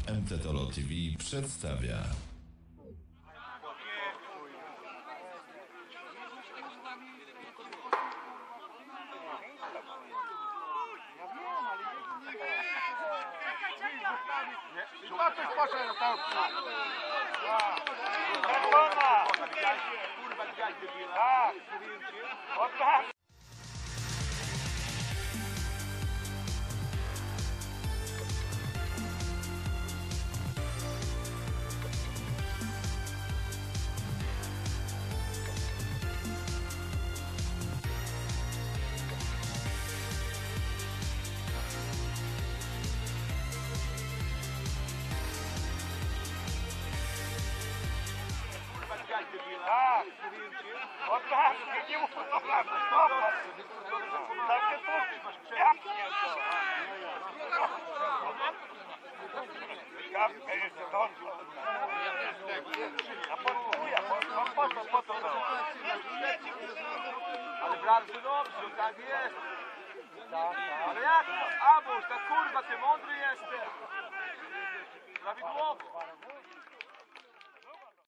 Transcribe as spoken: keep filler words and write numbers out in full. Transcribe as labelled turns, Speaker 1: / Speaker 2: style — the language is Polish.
Speaker 1: M T Tolo T V przedstawia.
Speaker 2: No coś poszedł tam. Kurwa, widziałeś debila? Tak, mówiłem ci. O tak. Tak, mówiłem ci. O tak, nie mów o tak. Takie to jabłkie to. Jabłkę jeszcze dążył. A po co, ja, po co, po co, po co to? Ale bardzo dobrze, tak jest. Ale jak to? Abuś, ta kurwa, ty mądry jesteś. Prawidłowo.